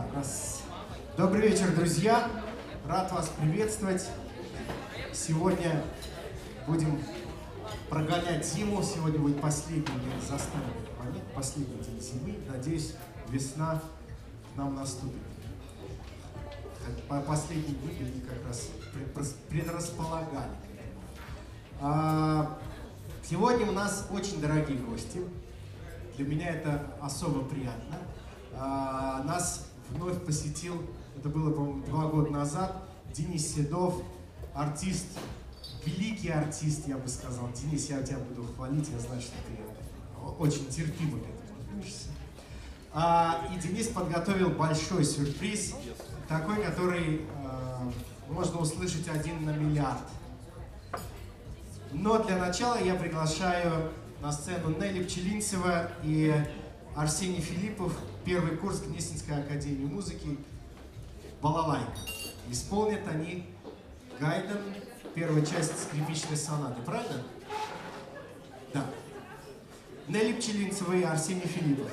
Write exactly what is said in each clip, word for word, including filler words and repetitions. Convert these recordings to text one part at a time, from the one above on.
Раз. Добрый вечер, друзья! Рад вас приветствовать. Сегодня будем прогонять зиму. Сегодня будет последний день застольный момент, последний день зимы. Надеюсь, весна к нам наступит. По последние дни они как раз предрасполагали. Сегодня у нас очень дорогие гости. Для меня это особо приятно. Нас вновь посетил, это было, по-моему, два года назад, Денис Седов, артист, великий артист, я бы сказал. Денис, я тебя буду хвалить, я знаю, что ты очень терпимо к этому относишься. И Денис подготовил большой сюрприз, такой, который можно услышать один на миллиард. Но для начала я приглашаю на сцену Нелли Пчелинцева и Арсений Филиппов, первый курс Гнесинской академии музыки, «Балалайка». Исполнят они Гайден, первая часть скрипичной сонаты, правильно? Да. Нелли Пчелинцева и Арсений Филиппов.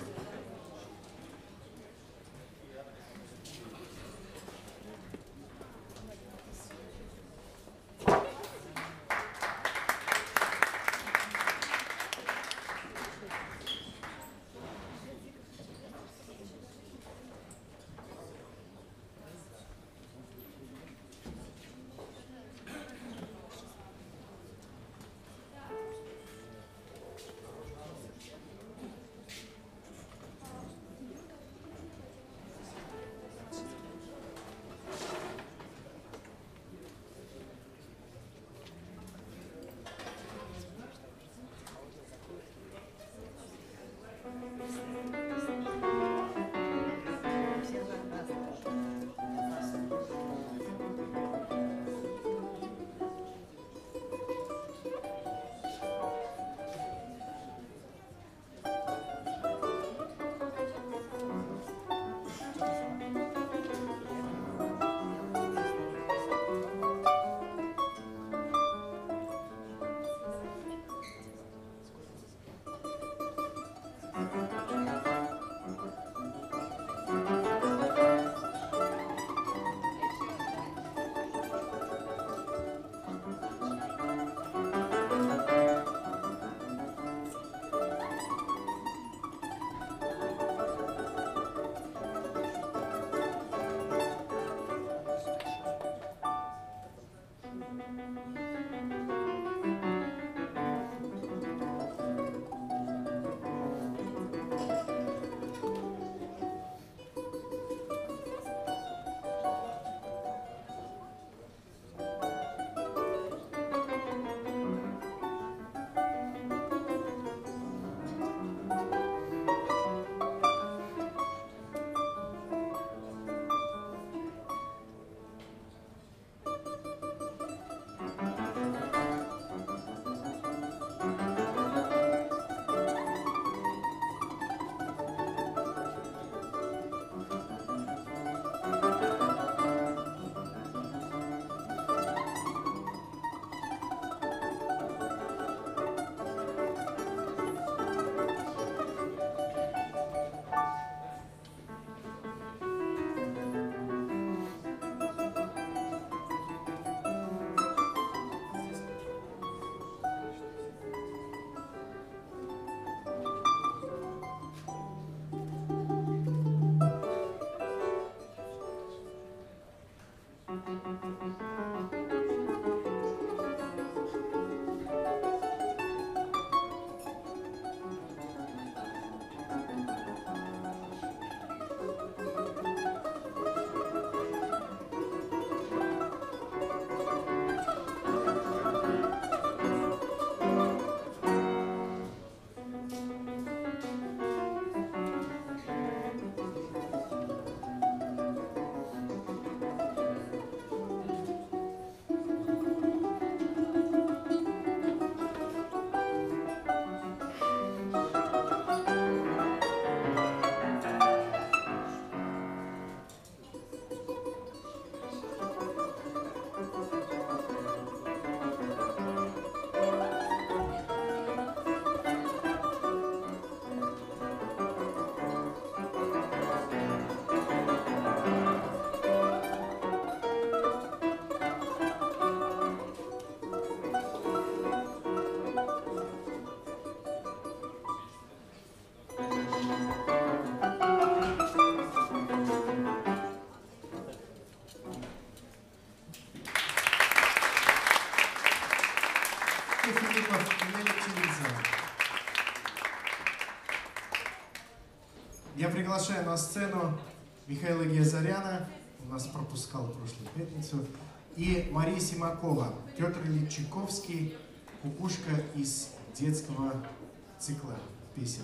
Я приглашаю на сцену Михаила Гиазаряна, у нас пропускал прошлую пятницу, и Мария Симакова, Петр Ильич Чайковский, «Кукушка» из детского цикла песен.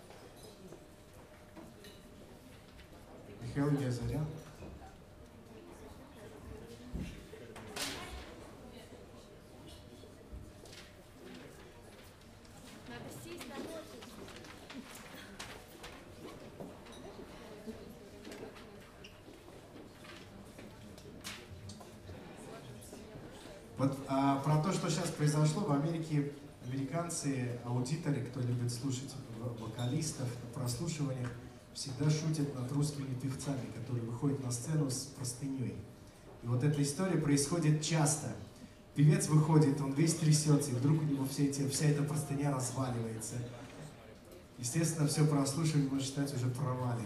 Михаил Гиазарян. Вот а, про то, что сейчас произошло в Америке, американцы, аудиторы, кто любит слушать вокалистов на прослушиваниях, всегда шутят над русскими певцами, которые выходят на сцену с простыней. И вот эта история происходит часто. Певец выходит, он весь трясется, и вдруг у него все эти, вся эта простыня разваливается. Естественно, все прослушивание можно считать уже провалено.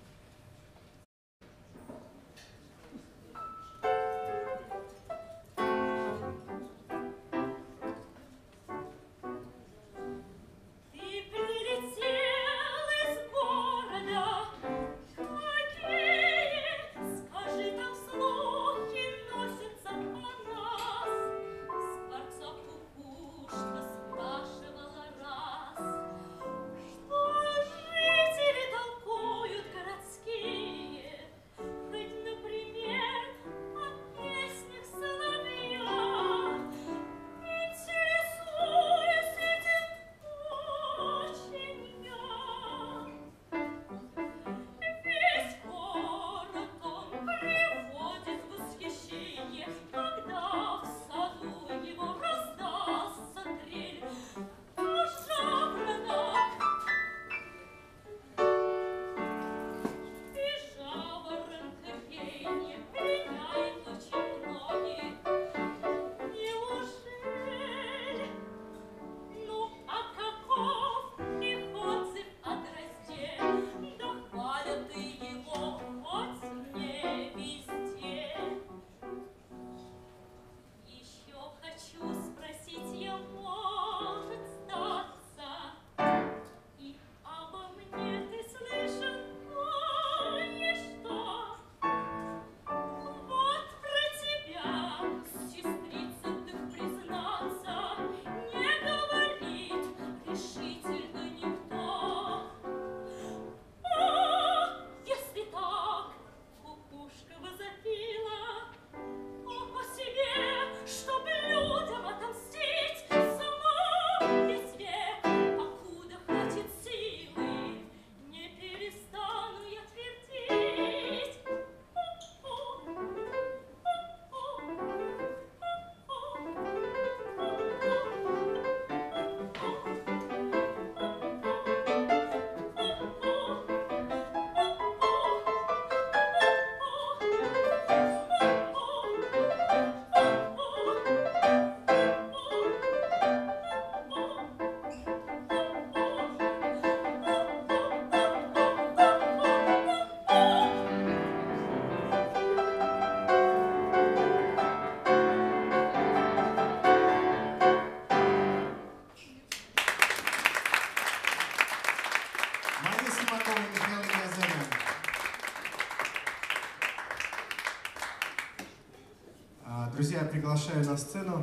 Друзья, приглашаю на сцену,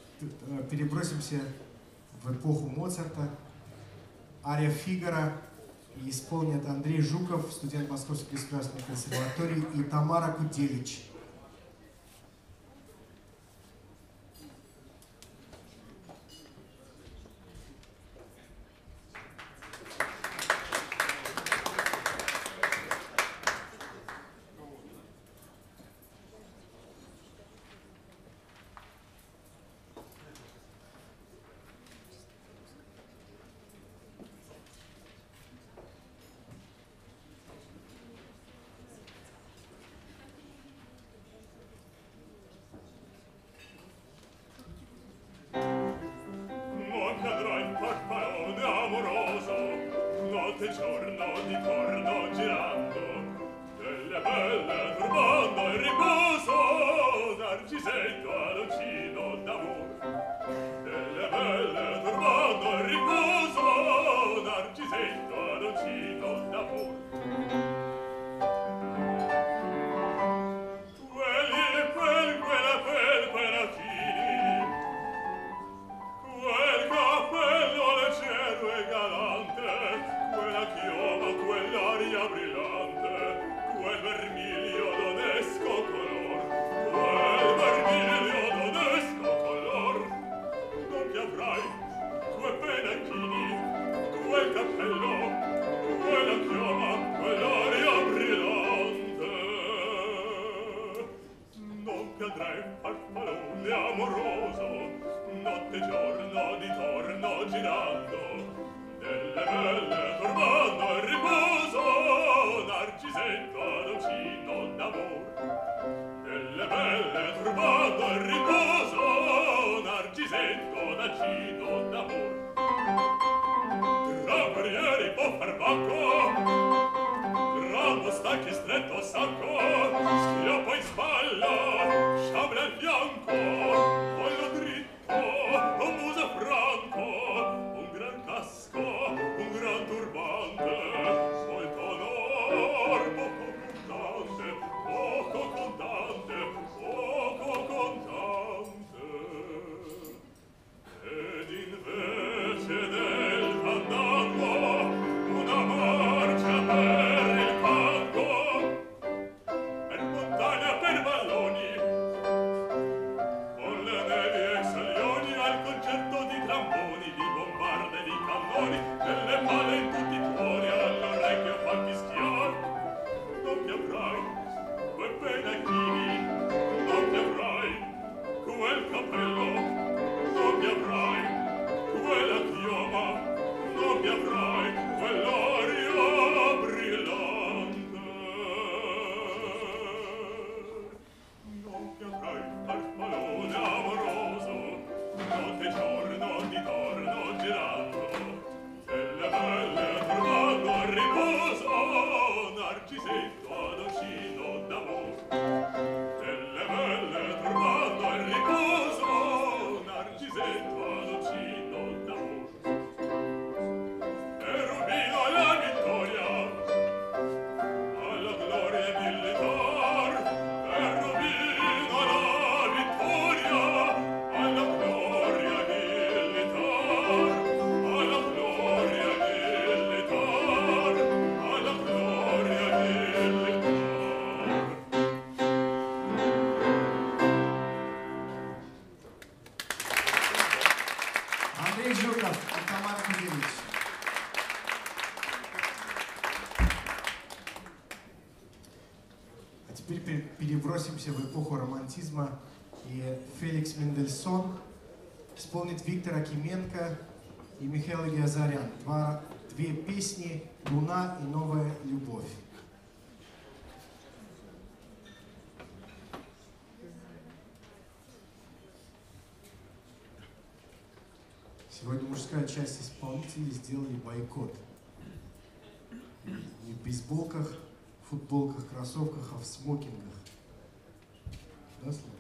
перебросимся в эпоху Моцарта. Ария Фигаро исполнят Андрей Жуков, студент Московской государственной консерватории, и Тамара Куделич. cadrei farfallone amoroso, notte e giorno di torno girando, delle belle turbando il riposo, Narcisetto adocino d'amor. Delle belle turbando il riposo, Narcisetto adocino d'amor. Tra barriere può far bacco, ramo stacchi stretto a sacco, schioppa in spalla, sciabra al fianco, collo dritto, un muso franco, un gran casco, un gran turbante, molto onor, poco contante, poco contante, poco contante. Ed invece del fandango, una marcia per il fango, per montagna, per valloni, con le nevi e i salioni, al concerto di tromboni, di bombarde, di cannoni, delle pale in tutti i tuoni, all'orecchio fa fischiar. Non ti avrai quel penachini, non ti avrai quel cappello, non ti avrai quella chioma, non ti avrai quell'aria brillante. Non ti avrai farfallone amoroso, notte e giorno di torno girando, delle belle turbando al riposo, Narcisetto adocino d'amor. Delle belle turbando al riposo, Narcisetto adocino d'amor. E Rubino alla vittoria, alla gloria militar. E Rubino alla vittoria, alla gloria militar. Alla gloria militar, alla gloria militar. Андрей Жуков и Тамара Кузевич. А теперь пер- перебросимся в эпоху романтизма, и Феликс Мендельсон исполнит Виктор Акименко и Михаил Геозарян. Два, две песни «Луна» и «Новая любовь». Сегодня мужская часть исполнителей сделали бойкот. Не в бейсболках, футболках, кроссовках, а в смокингах. Да, Слава?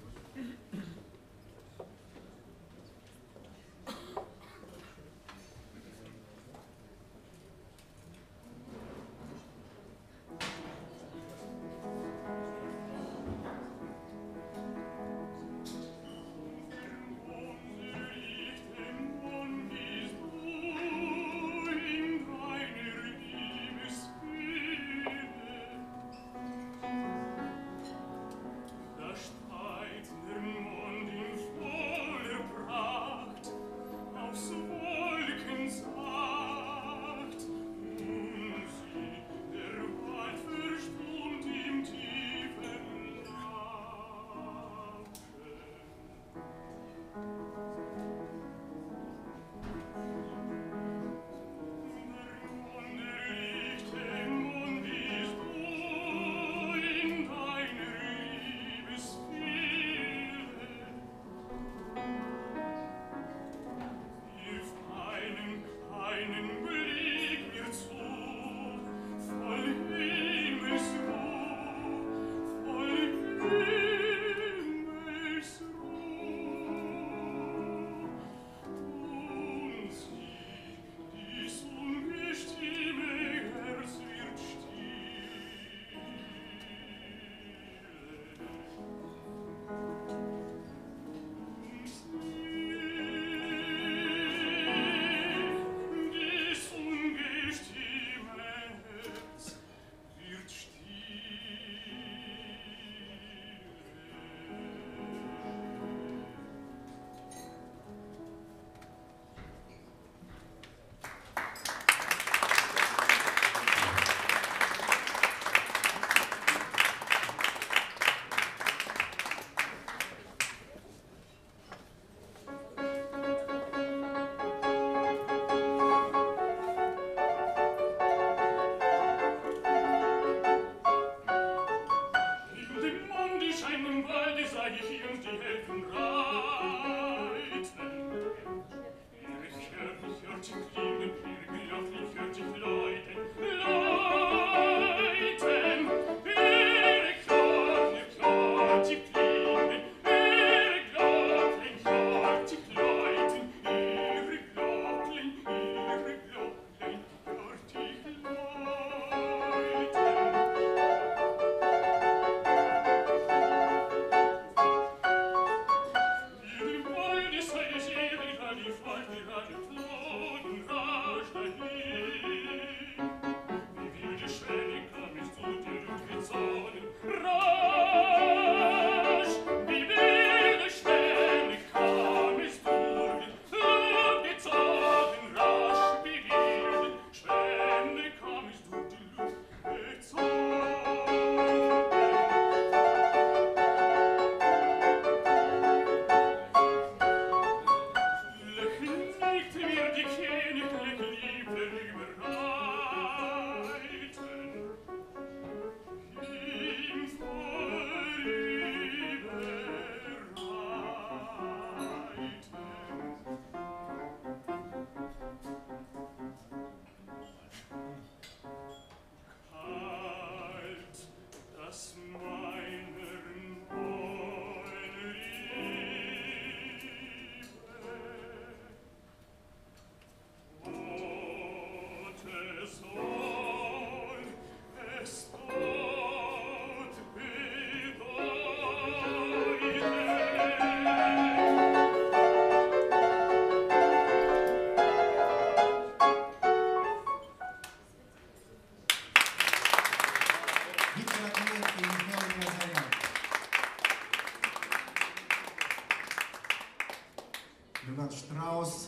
Иоганн Штраус,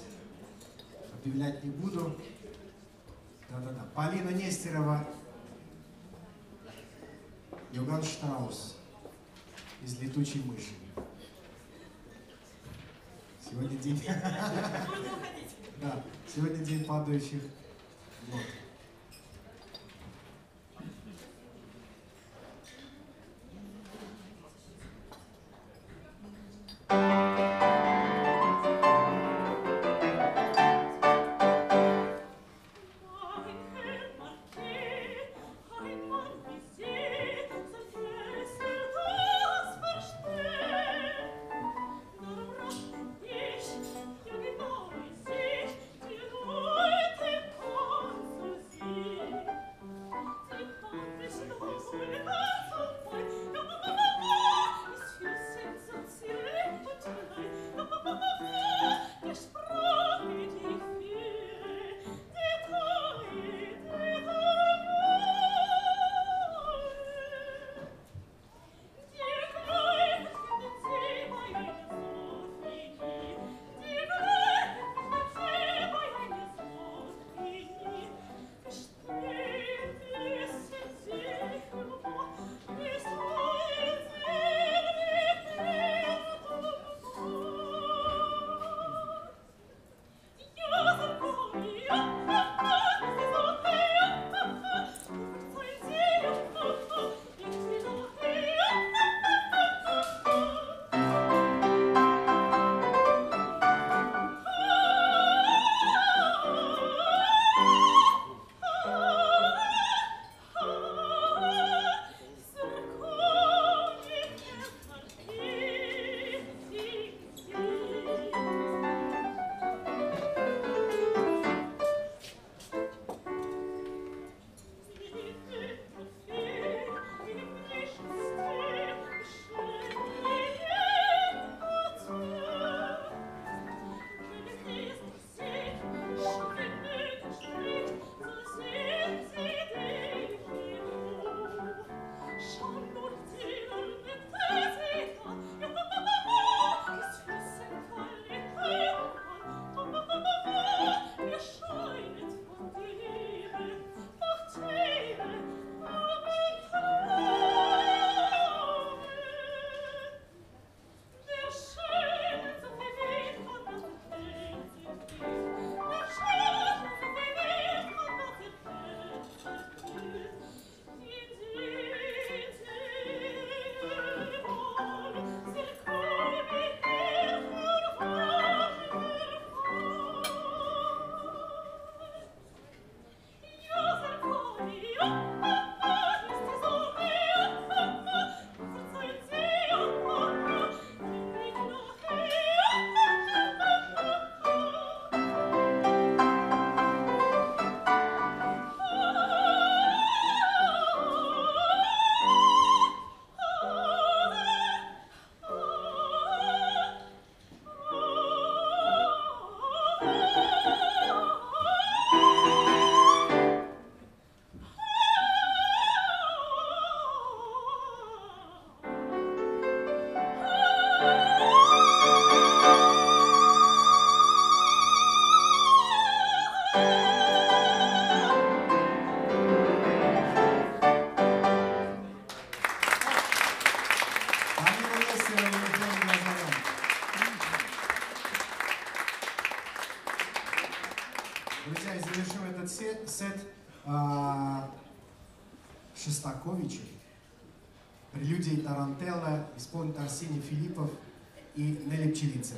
объявлять не буду. Да-да-да. Полина Нестерова, Иоганн Штраус из «Летучей мыши». Сегодня день... Да, сегодня день падающих нот. Ich, ja genau, ich seh, die Leute tanzen сет а, Шостаковича, прелюдии Тарантелла, исполнит Арсений Филиппов и Нелли Пчелицына.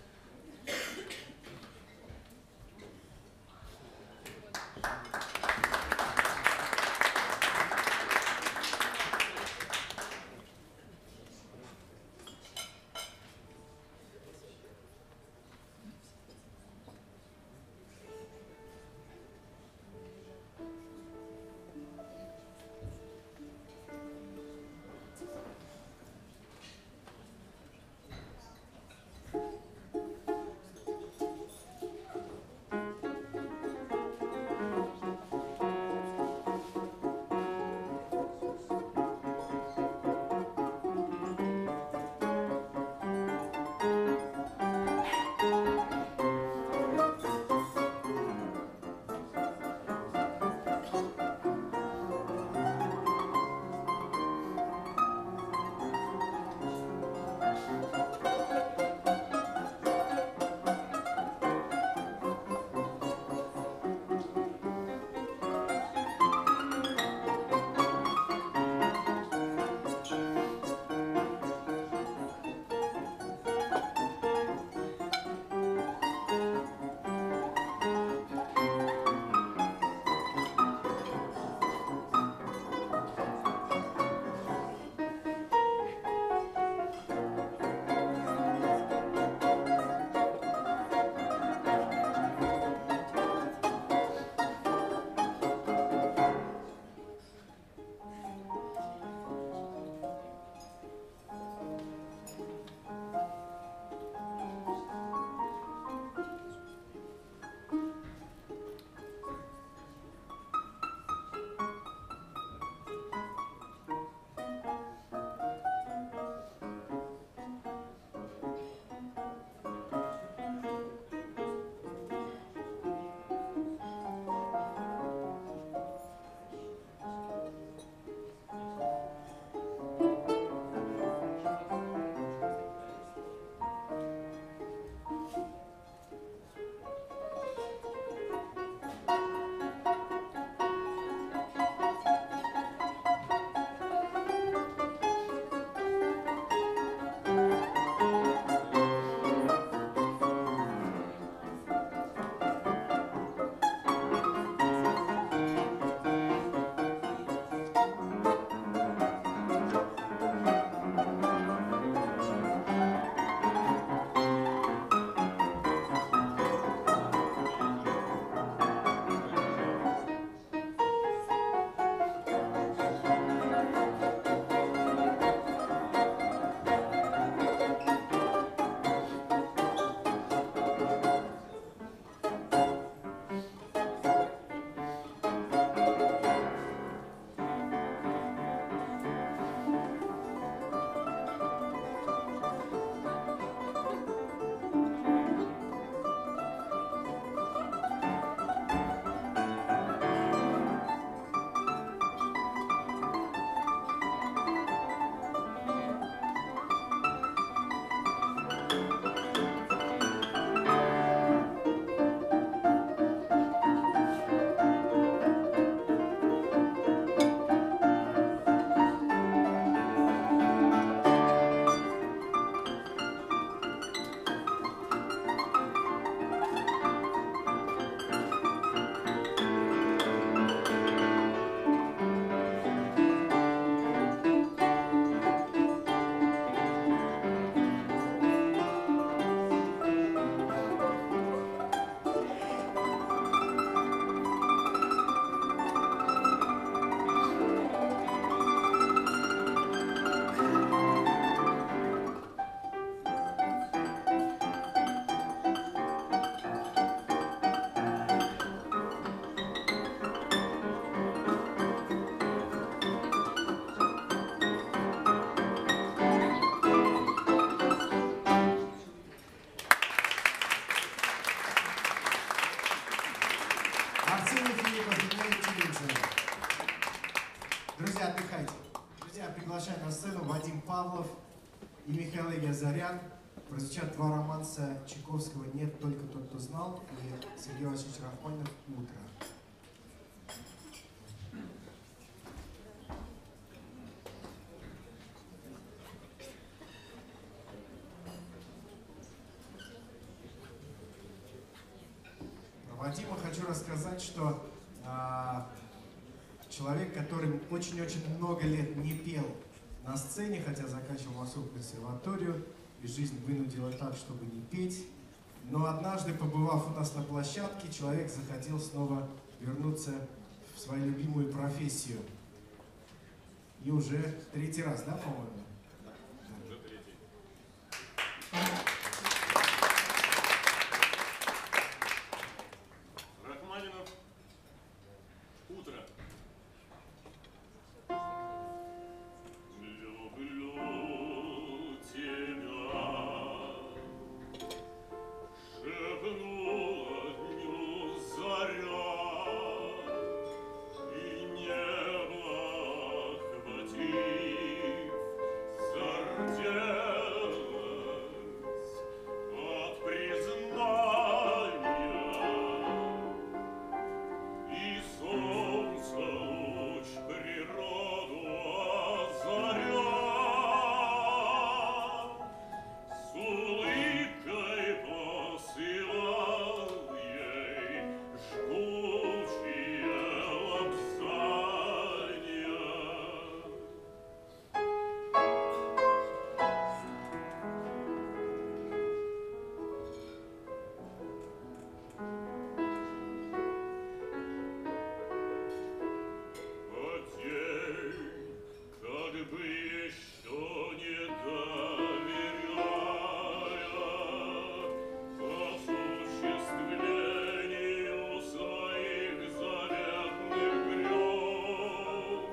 Друзья, отдыхайте. Друзья, приглашаю на сцену Вадим Павлов и Михаил Ягозарян. Прозвучат два романса Чайковского «Нет, только тот, кто знал» и Сергей Васильевич Рахманинов «Утро». Про Дима хочу рассказать, что а, человек, который очень-очень много лет не пел на сцене, хотя заканчивал Московскую консерваторию, и жизнь вынудила так, чтобы не петь. Но однажды, побывав у нас на площадке, человек захотел снова вернуться в свою любимую профессию. И уже третий раз, да, по-моему? Уже третий. Рахманинов. Утро. Люблю тебя, шепнула дню заря, и небо охватив, зарделась от признания, и солнце луч природу озаря. С улыбкой посылал ей жгучие лапзания. А день, как бы еще не доверяя осуществлению своих заветных грез,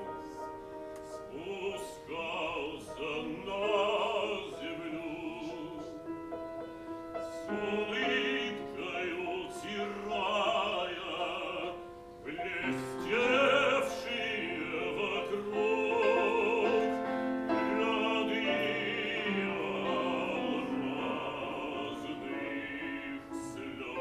спускался на землю, с улыбкой утирая блестевшие вокруг ряды алмазных слез.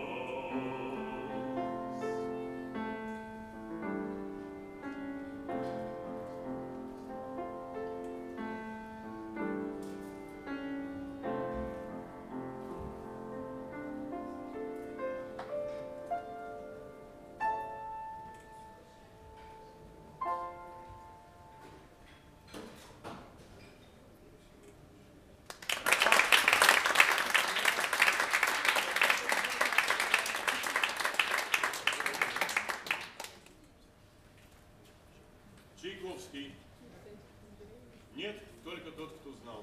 Чайковский. Нет, только тот, кто знал.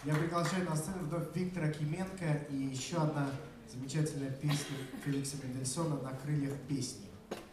Я приглашаю на сцену вновь Виктора Кименко и еще одна замечательная песня Феликса Мендельсона «На крыльях песни».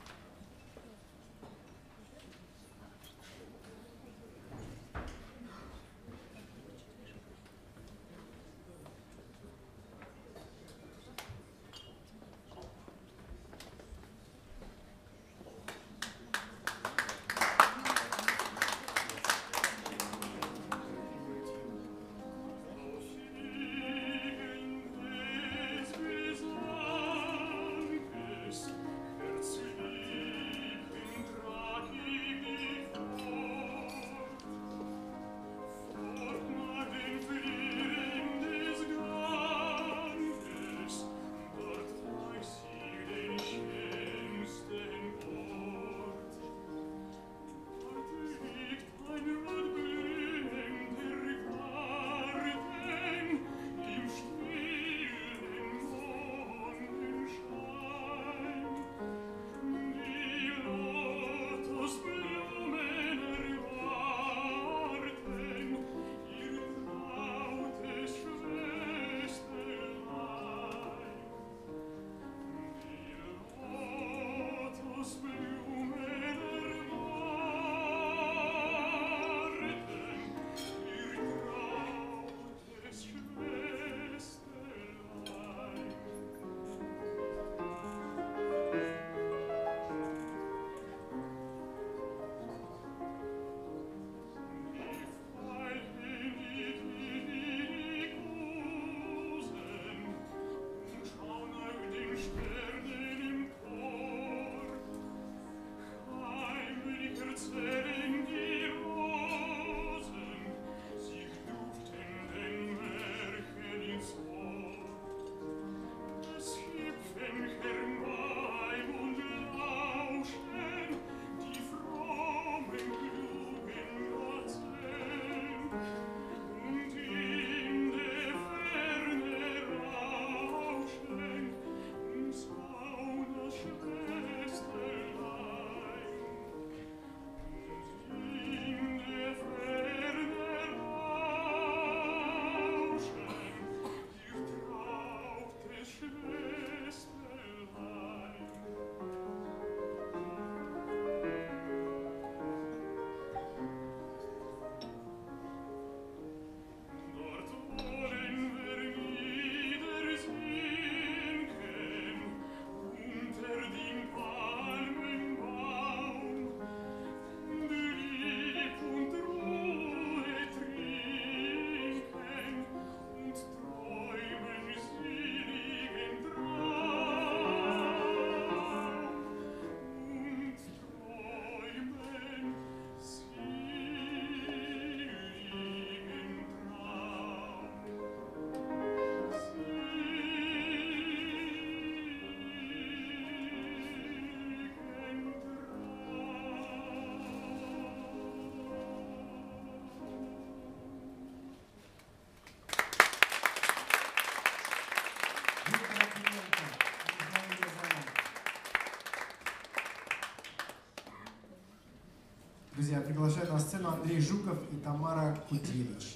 Друзья, приглашаю на сцену Андрей Жуков и Тамара Куделич.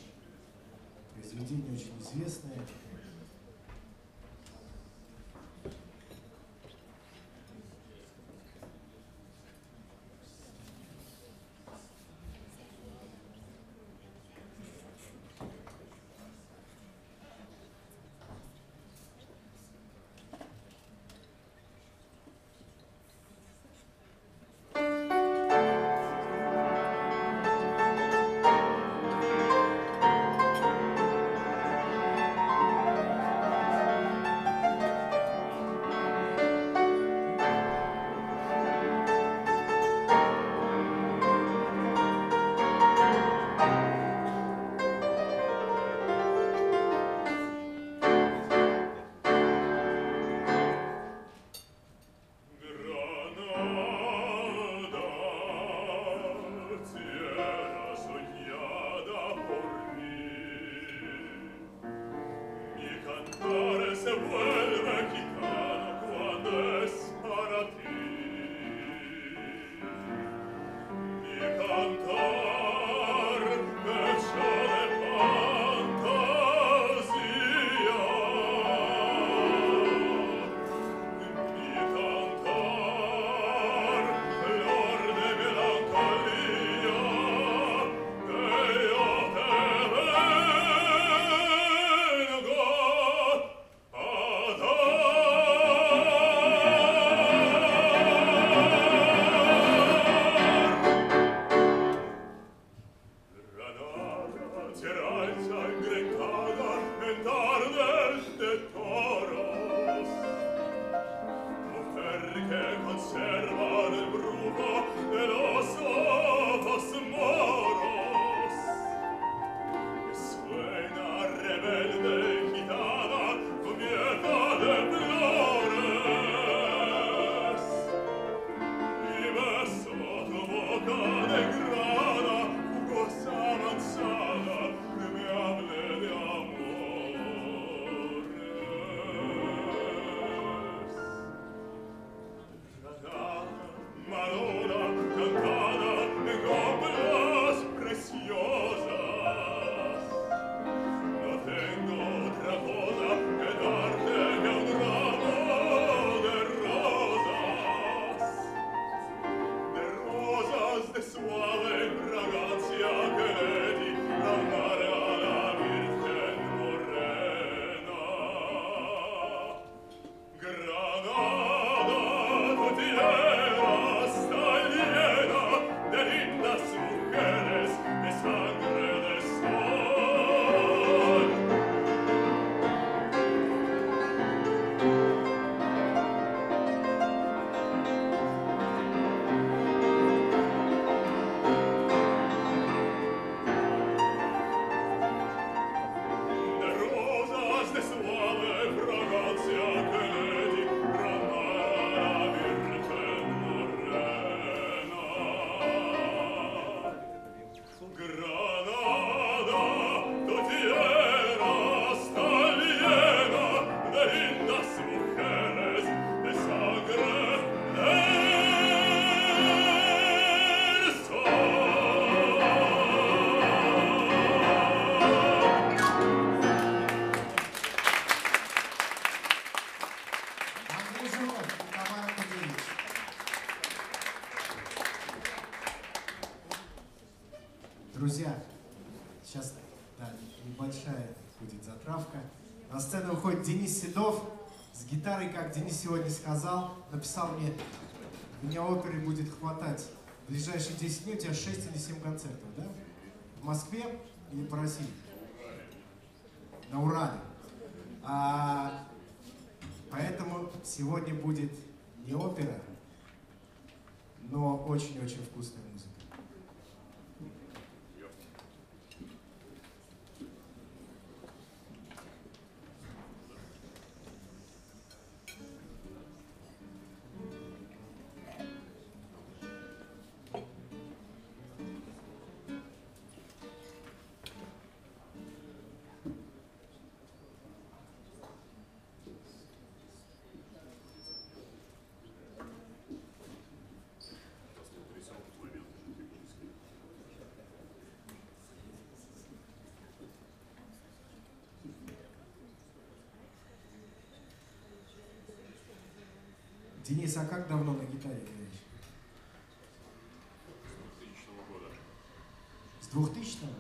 Произведение очень известное. Cantar, che ciò le panta Друзья, сейчас да, небольшая будет затравка. На сцену выходит Денис Седов с гитарой, как Денис сегодня сказал, написал мне, меня оперы будет хватать. В ближайшие десять дней у тебя шесть или семь концертов, да? В Москве или по России? На Урале. А, поэтому сегодня будет не опера, но очень-очень вкусная музыка. Денис, а как давно на гитаре играешь? С двухтысячного года. С двухтысячного?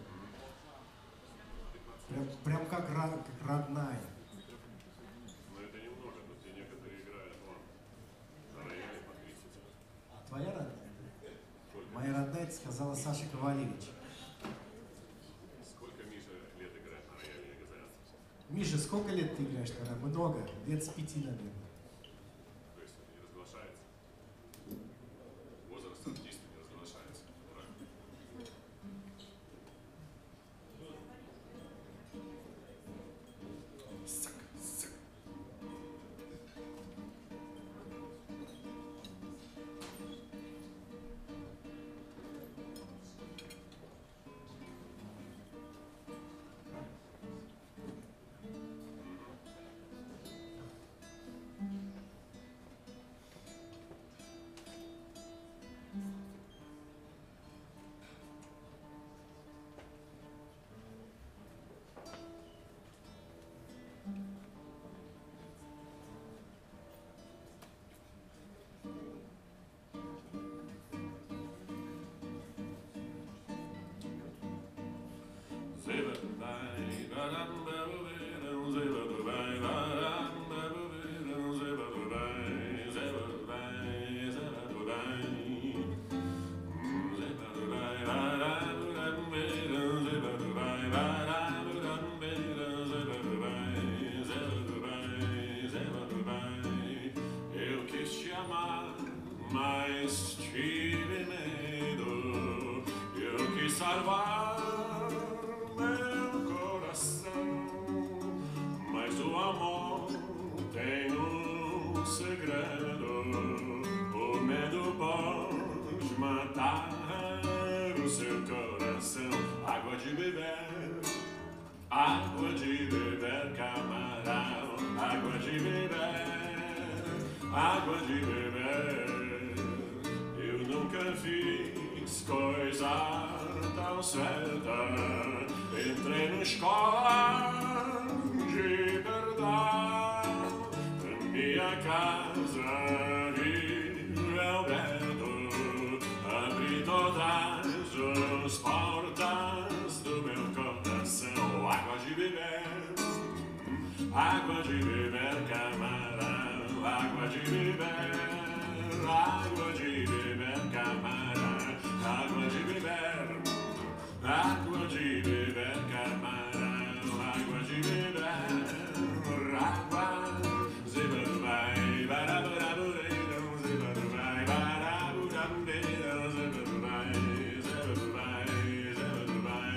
Прям, прям как, как родная. Но это немного, тут и некоторые играют вон. На рояле по тридцать. А твоя родная? Сколько? Моя родная, это сказала Саша Ковалевич. Сколько Миша лет играет на рояле, не говорят? Миша, сколько лет ты играешь на рояле? Много. Лет с пяти, наверное. То есть это не разглашается. Возраст артиста не разглашается. Правильно. Сак, сак. Eu quis te amar, mas tive medo. Eu quis salvar meu coração, mas o amor tem um segredo. O medo pode matar o seu coração. Água de beber, água de beber, camarão. Água de beber, água de beber. Eu nunca fiz coisa tão certa. Entrei na escola de verdade. Minha casa de Alberto. Abri todas as portas do meu coração. Água de beber, água de beber, camarão. Água de beber, água de beber, camarão. Água de beber, água de beber, camarão. Água de beber, água. Zibba vai, barabarabureidão. Zibba vai, baraburabureidão. Zibba vai, zibba vai, zibba vai.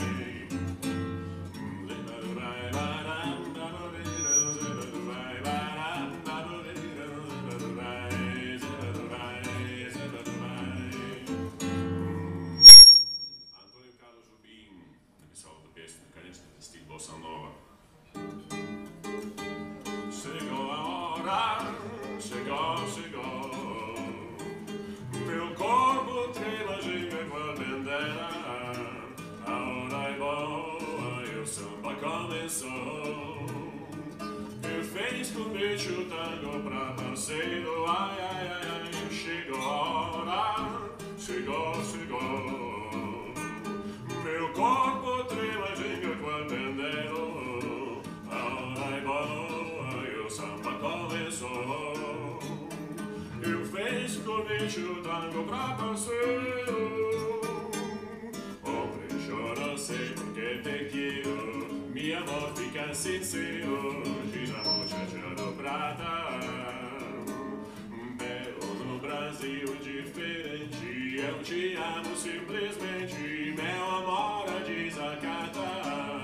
Zibba vai, barabarabureidão. Zibba vai, barabarabureidão. Zibba vai, zibba vai, zibba vai. Антонио Карло Жубин написал эту песню, конечно, это стиль босса-нова. Chegou a hora, chegou, chegou. Meu corpo trema, ginga com a bandeira. A hora é boa e o samba começou. Eu fiz convite o tango pra parceiro. Ai, ai, ai, ai, chegou a hora, chegou, chegou. Meu tango pra parceiro. Hombre, yo no sé por qué te quiero, mi amor fica sincero, diz a muchacha do prata. Pero no Brasil é diferente, eu te amo simplesmente, meu amor a desacata.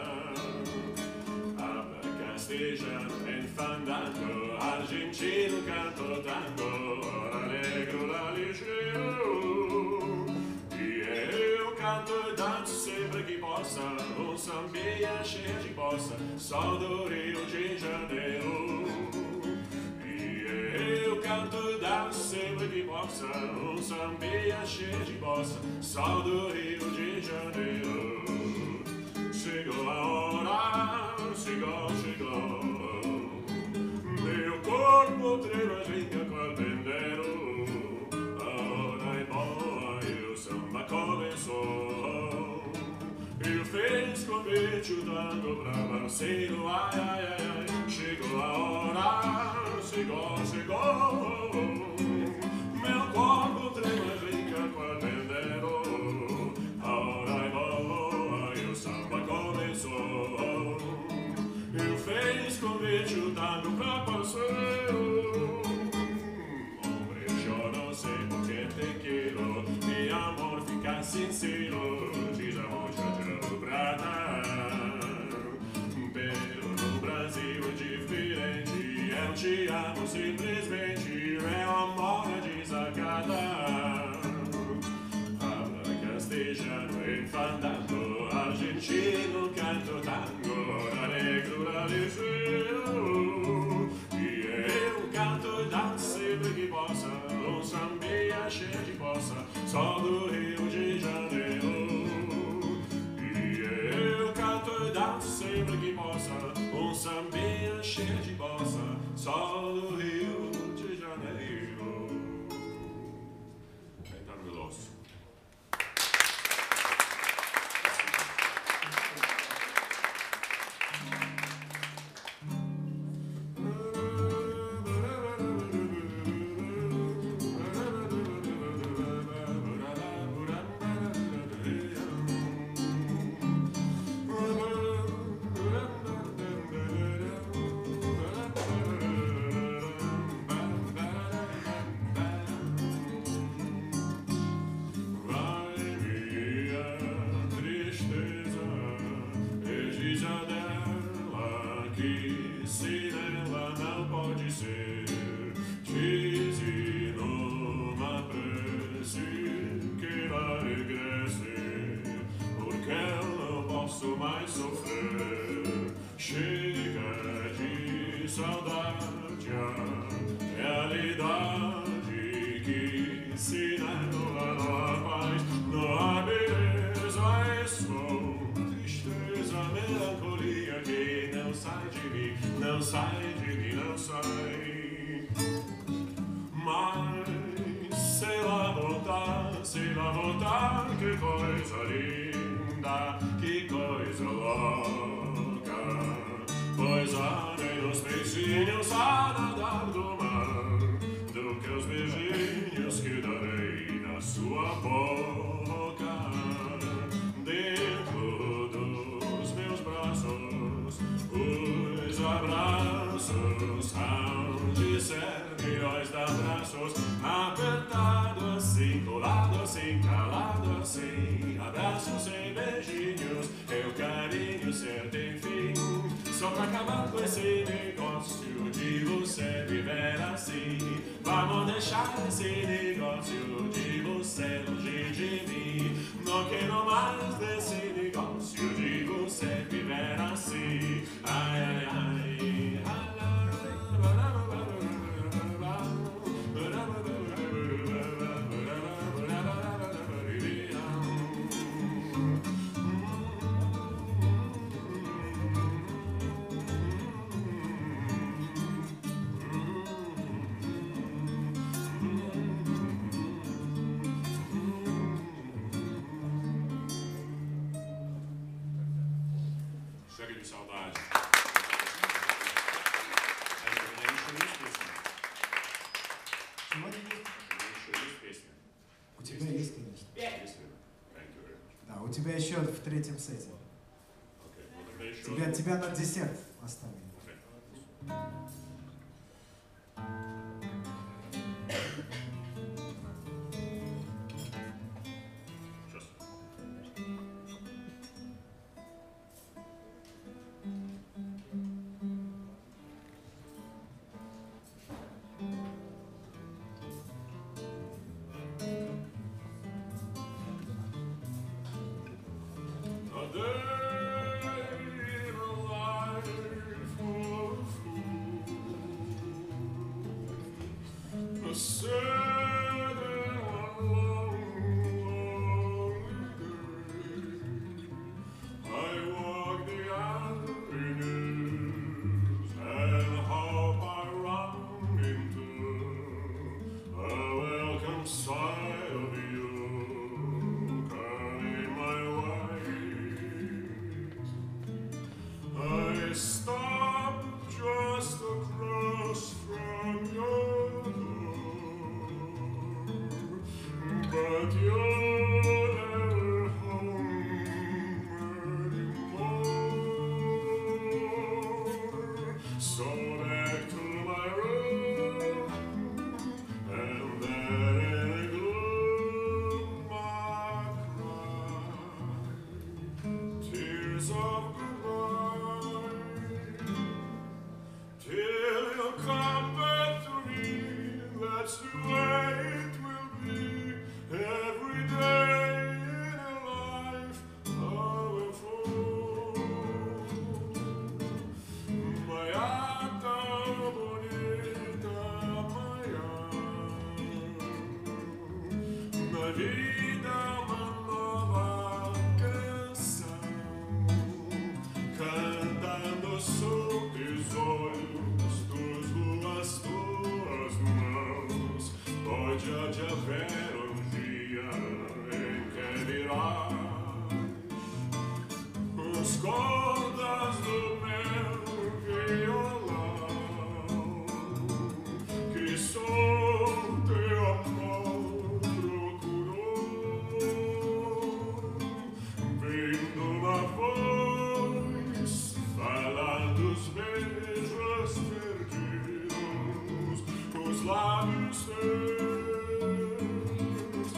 Castelhano em fandango, argentino canto tango, alegro la ligeiro. E eu canto e danço sempre que possa, um sambinha cheio de bossa, sol do Rio de Janeiro. E eu canto e danço sempre que possa, um sambinha cheio de bossa, sol do Rio de Janeiro. Chegou a hora, chegou, chegou. Meu corpo trema, brinca qual pendeiro. A hora é boa e o samba começou. Eu fiz convite, o tango pra parceiro. Ai, ai, ai, ai. Chegou a hora, chegou, chegou. Meu corpo trema, brinca qual pendeiro. A hora é boa e o samba começou. Eu fiz convite, o tango pra parceiro. Hombre, yo no sé por qué te quiero, mi amor fica sincero, diz a muchacha do prata. Pero no Brasil é diferente, eu te amo simplesmente, meu amor é desacata. Castelhano em fandango, argentino canto tango, alegro la ligeiro. E eu canto e danço sempre que possa, um sambinha cheio de bossa, sol do Rio de Janeiro. E eu canto e danço sempre que possa, um sambinha cheio de bossa, sol do Rio de Janeiro. Caetano Veloso. Que coisa linda, que coisa louca, pois há menos peixinhos a nadar do mar do que os beijinhos que darei na sua boca. Dentro dos meus braços, os abraços hão de ser milhões de abraços, apertado assim, colado assim, calado assim, abraços sem beijinhos, eu carinho certo enfim, só pra acabar com esse negócio de você viver assim. Vamos deixar esse negócio de você longe de mim, não quero mais desse negócio de você viver assim. Ai, ai, ai, ai. у тебя еще в третьем сете. Окей, ну тогда еще Тебя, одну. тебя на десерт оставили. Сейчас. A day in a life full of fools, a sad and lonely day. I walk the avenues and hope I run into a welcome sight of you coming my way. I stop just across from your door, but you're never home anymore. So back to my room, and there in a gloom I cry tears of goodbye, till you come back to me. That's the way it will be every day in a life of a fool. Moja bonita, moja, na vida uma nova canção, cantando sob teus olhos, tuas ruas, tuas mãos. Pode haver um dia em que virás as cordas do meu violão, que só teu amor procurou, vindo na voz, falar dos beijos perdidos, os lábios teus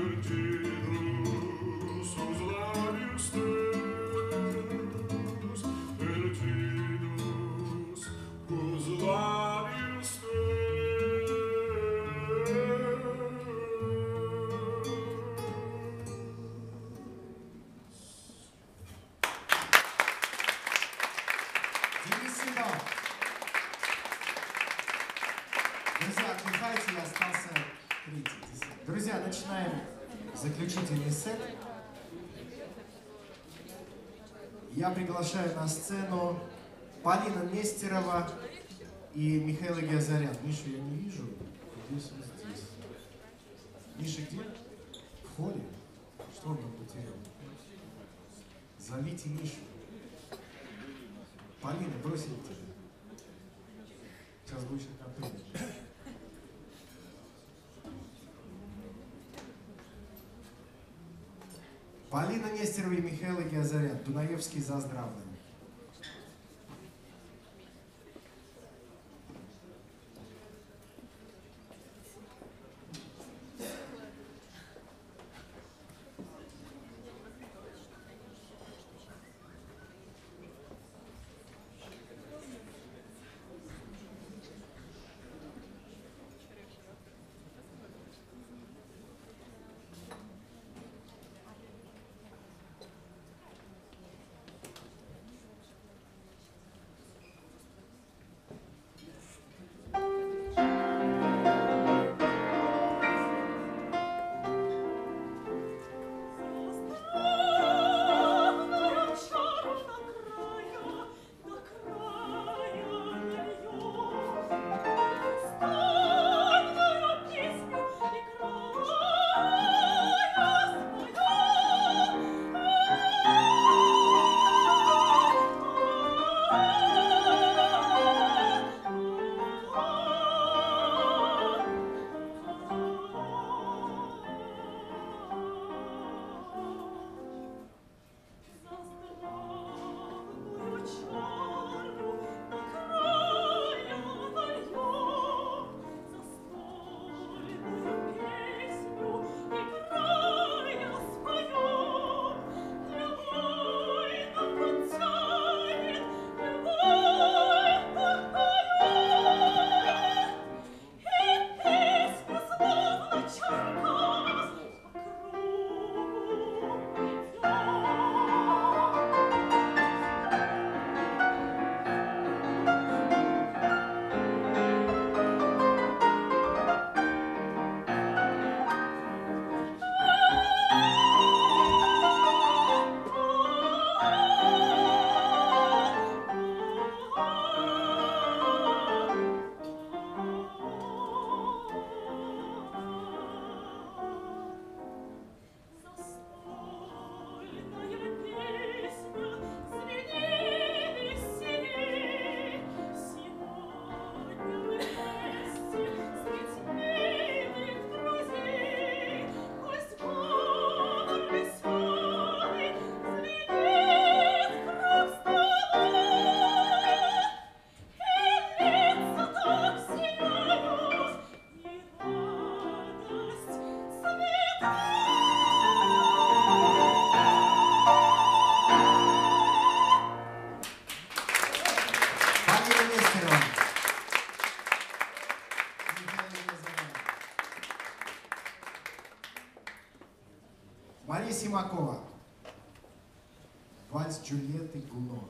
perdidos, os lábios teus perdidos, os lábios teus. Денис Седов. Друзья, отдыхайте, я остался третий десерт. Друзья, начинаем заключительный сет. Я приглашаю на сцену Полина Нестерова и Михаила Геозарян. Мишу я не вижу. Здесь, вот здесь. Миша где? В холле? Что он там потерял? Зовите Мишу. Полина, бросили тебя. Сейчас будешь на контроле. Полина Нестерова и Михаил Геозарян. Дунаевский за здравие. вальс Джульетты Гуно.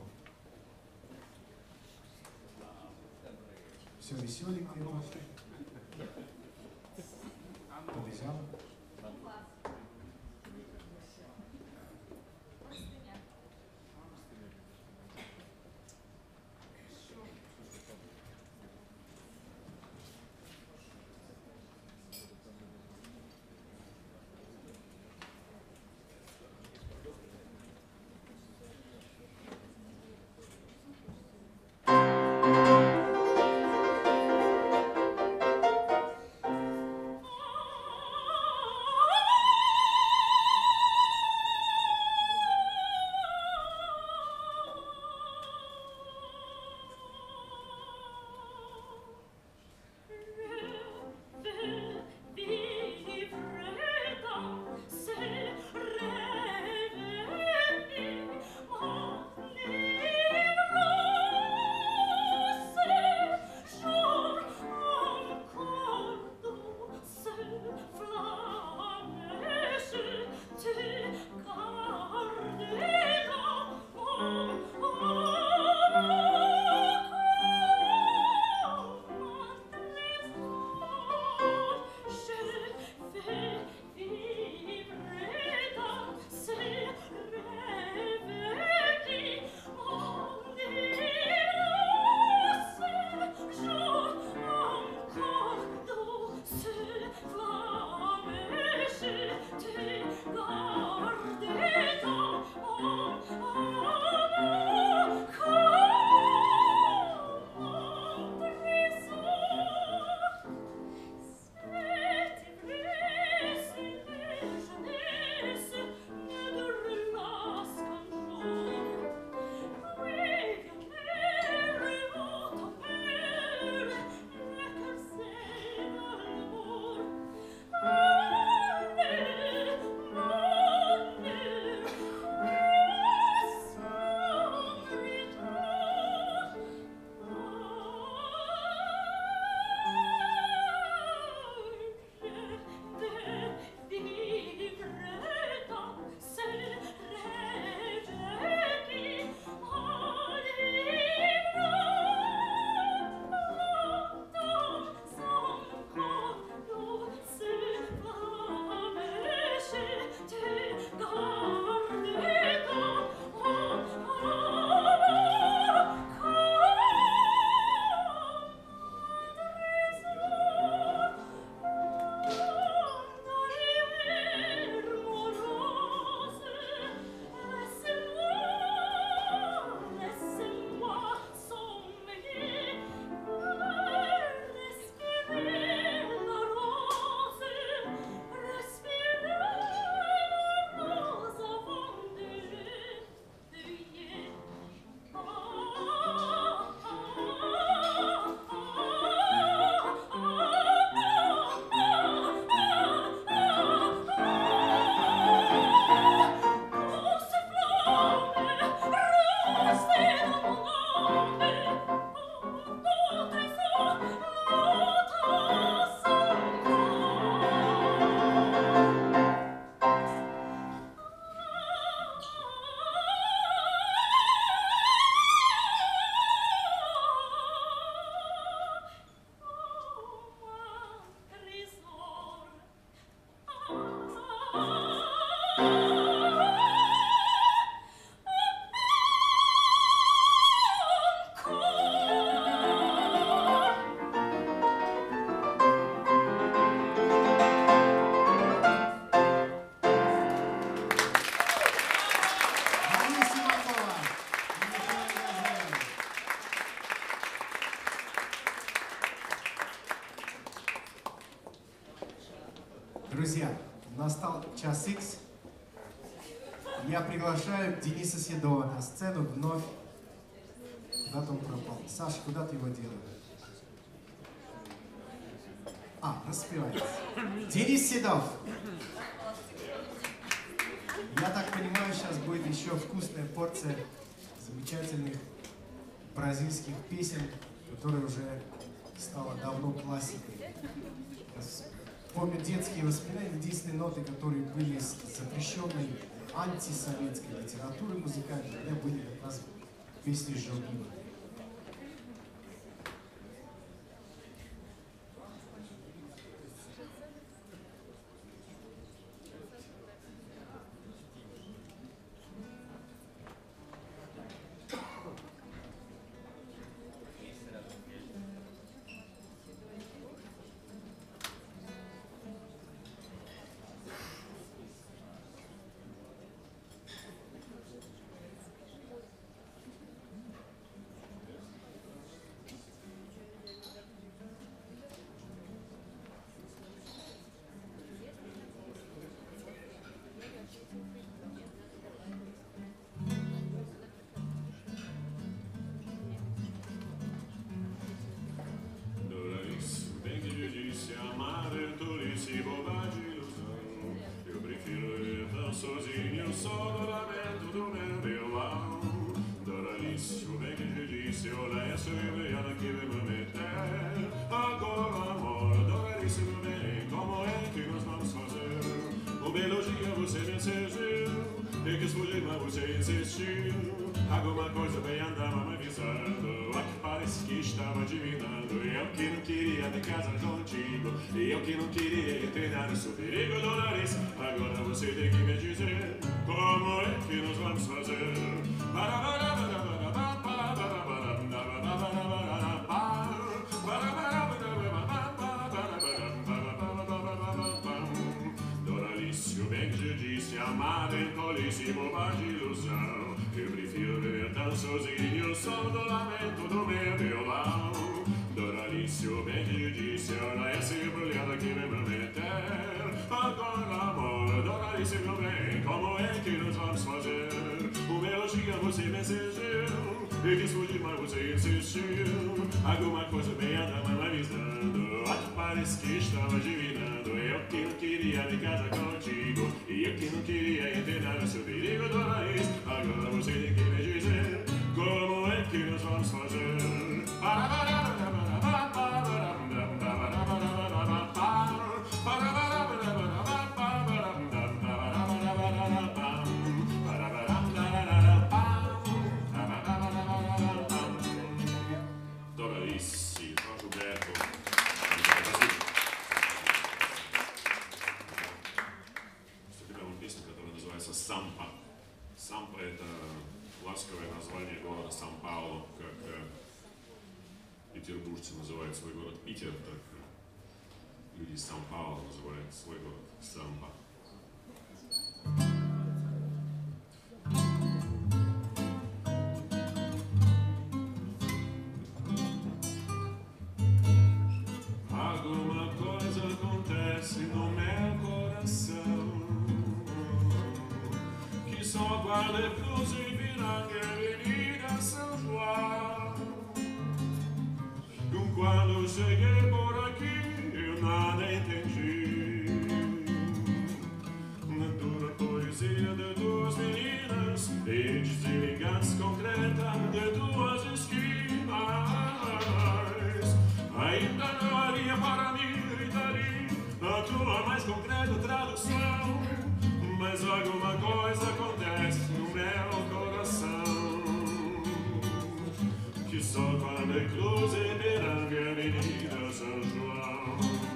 Все веселенькое. Повезем. Друзья, настал час икс. Я приглашаю Дениса Седова на сцену вновь. Куда-то он пропал. Саша, куда ты его делаешь? А, распевается. Денис Седов. Я так понимаю, сейчас будет еще вкусная порция замечательных бразильских песен, которая уже стала давно классикой. Помню детские воспоминания, единственные ноты, которые были с запрещенной антисоветской литературы музыкальной, да, были как раз песни Жугина. Sozinho, só no lamento do meu violão. Doralício, bem que te disse, olha essa ideia que me meter. Agora, amor, Doralício, meu bem, como é que nós vamos fazer? Uma melodia você me exigiu, e quis fugir, mas você insistiu. Alguma coisa bem andava me avisando, a que parece que estava adivinhando. E eu que não queria me casar contigo, e eu que não queria treinar esse perigo, Doralício. Agora você tem que me dizer como é que nós vamos fazer. Doralício, bem que te disse, amar em tolice, bobagem e ilusão. Eu prefiro viver tão sozinho, só do lamento do meu violão. Doralício, bem que te disse, olha essa embrulhada que me prometer. Agora, amor, Doralício, meu bem, como é que nós vamos fazer? Uma melodia você me exigiu, e quis fugir, mas você insistiu. Alguma coisa bem andava me avisando, a que parece que estava adivinhando. Eu que não queria me casar contigo, e eu que não queria entender o seu perigo, Doralício. Agora você tem que me dizer como é que nós vamos fazer. Doralício, Jorge Gilberto. Песня, которая называется «Сампа». «Сампа» — это ласковое название города Сан-Паулу, как э, петербуржцы называют свой город Питер, так э, люди из Сан-Паулу называют свой город Сампа. Alguma coisa acontece no meu coração, que só guarda cruz e vira que Avenida São João. Quando cheguei por aqui, eu nada entendi. Na dura poesia de duas meninas, e desligadas concreta de duas esquinas. Ainda não haria para mim gritaria a tua mais concreta tradução, mas alguma coisa acontece no meu coração, que só quando é cruz e Piranga, Avenida São João.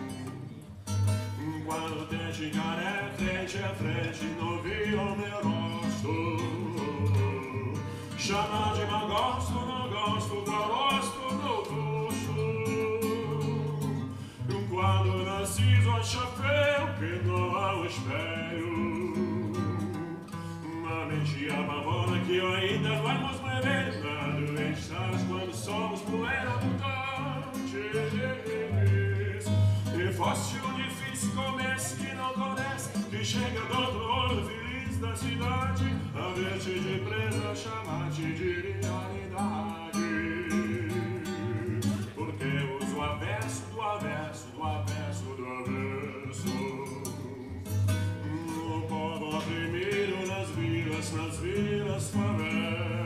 Quando te chegar frente a frente, não vi o meu rosto, chama de mau gosto, não gosto, gosto no busto. Quando Narciso acha feio que não há o espelho, a mente apavora que eu ainda vamos me ver na doenças quando somos poeira mutante. E fácil, difícil, começo que não conhece, que chega do outro olho feliz da cidade, a ver-te de presa, chamar-te de realidade. Porque uso o averso do averso, do averso do averso. O povo oprimido nas vilas, nas vilas favelas,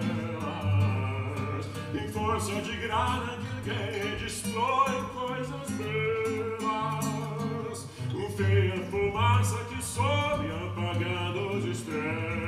em força de grana que ninguém destrói coisas belas. O feia fumaça que sobe apagando as estrelas.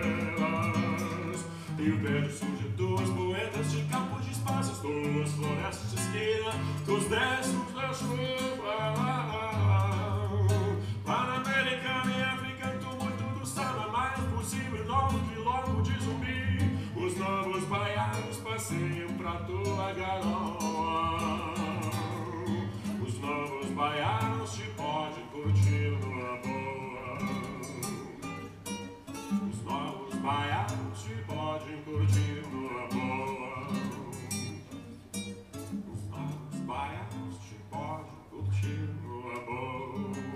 E o prédio surge duas poetas de campos de espaços, duas florestas de esquina, dos destos da chuva. Pan-americano e africano, tumulto do samba, mais possível, novo quilombo de zumbi. Os novos baianos passeiam pra tua garoa. Os novos baianos te podem curtir numa boa. Os novos baianos te podem curtir numa boa. Os novos baianos te podem curtir numa boa.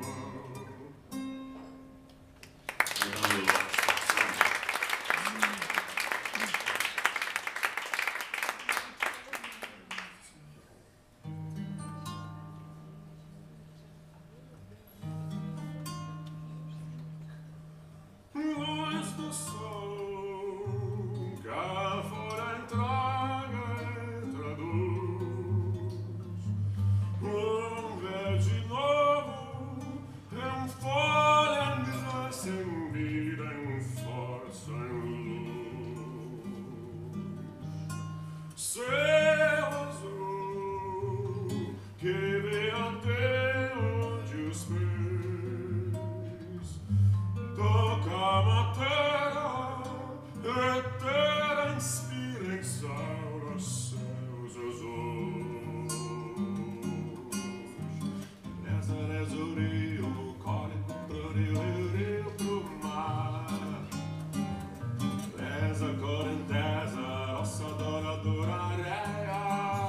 Luz do sol, cá fora entraga e traduz um verde novo, em folha negra acendida, em força, em luz. Céu azul, que vê até onde os pés toca a terra, e terra inspira, exaura céus azuis. Reza, reza o rio, corre pro rio, rio, rio pro mar. Reza a correnteza, nossa adoradora areia.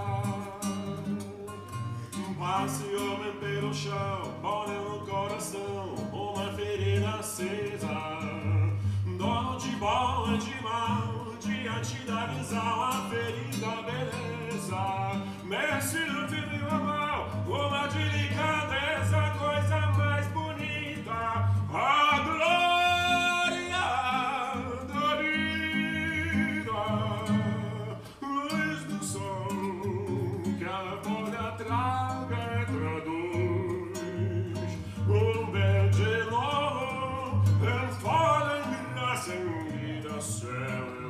Passe homem pelo chão, boné no coração, uma ferida acesa. Dono de bom e de mal, diante da visão, a ferida, beleza. Mestre do filho a mal, uma delicadeza, coisa mais bonita. A glória da vida. Luz do sol, que a folha traga e traduz um verde novo, em folha acendida, céu e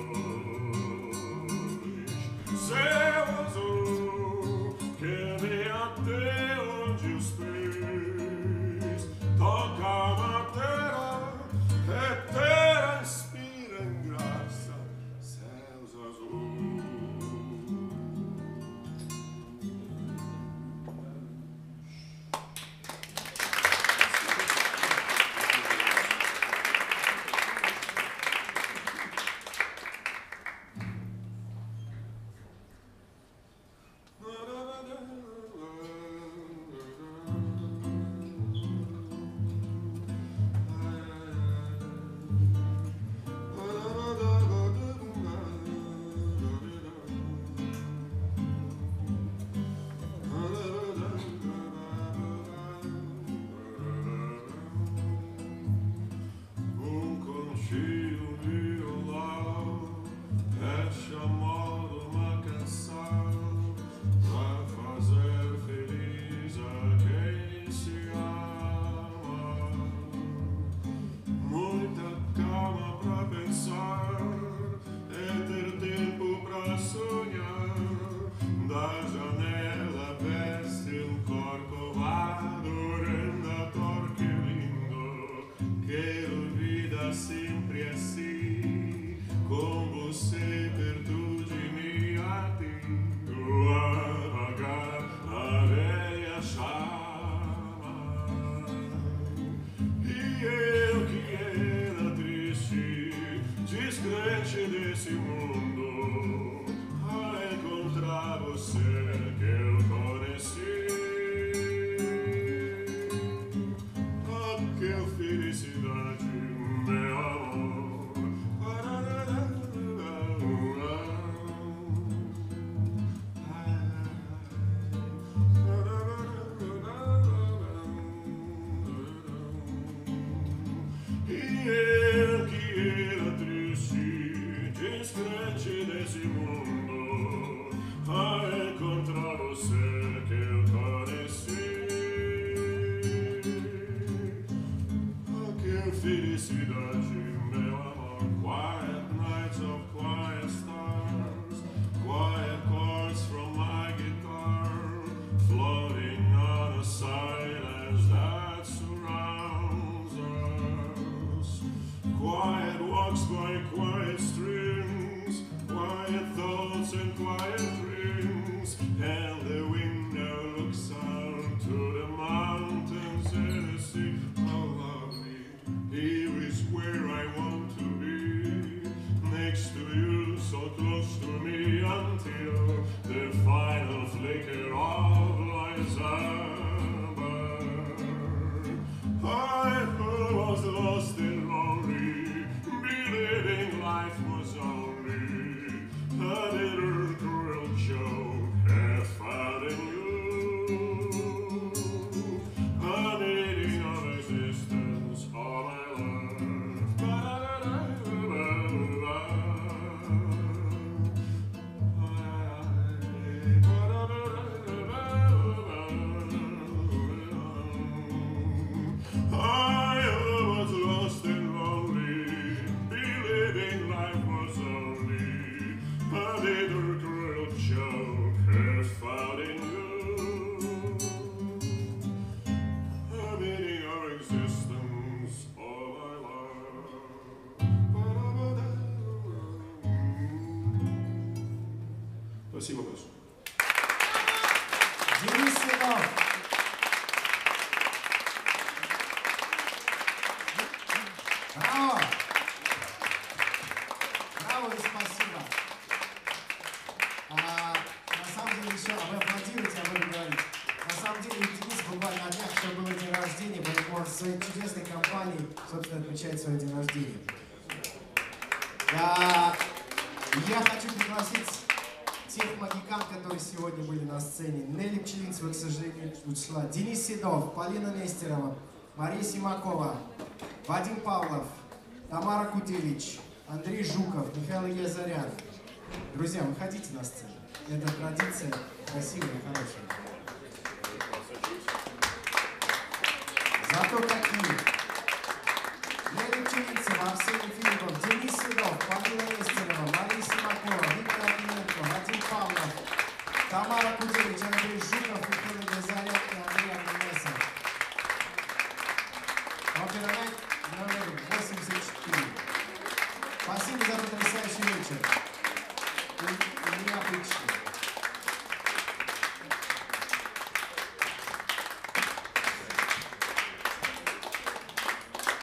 luz. Céu azul, que vê até onde os pés tocam a terra, e terra inspira em graça, céus azuis. Um conchilho de violão é chamado uma canção pra fazer feliz a quem se ama. Muita calma pra pensar, é ter tempo pra sonhar. Da janela veste um corcovado, rendator, que lindo. Quero vida sempre assim, com você perto de mim, a ti. Apagar a velha chama. E eu que era triste, descrente desse mundo, a encontrar você que eu conheci. Oh, que felicidade, meu amor. E eu que era triste, descrente desse mundo, a encontrar você que eu conheci. Oh, que felicidade, meu amor. Quiet nights of next to you, so close to me until the final flicker of light's ember. I was lost and lonely, believing life was only a little cruel joke I found in you. A meaning of existence, all my Спасибо большое. Денис Седов. Браво! Браво и спасибо. А, на самом деле еще, а вы аплодируете, об этом говорите. На самом деле Денис буквально на днях, что было день рождения, поэтому он в своей чудесной компании, собственно, отмечает свой день рождения. Я, я хочу пригласить тех магикан, которые сегодня были на сцене. Нелли Пчелинцева, к сожалению, ушла. Денис Седов, Полина Нестерова, Мария Симакова, Вадим Павлов, Тамара Куделич, Андрей Жуков, Михаил Язарян. Друзья, выходите на сцену. Это традиция красивая и хорошая. Зато какие! Нелли Пчелинцева, Арсений Филиппов, Денис Седов, Полина Нестерова, Мария Симакова, Виктор Акименко, Вадим Павлов, Тамара Куделич, Андрей Жуков, Михаил Язарян и Андрей Акименко. Опера Найт номер восемьдесят четыре. Спасибо за потрясающий вечер. И, и необычный.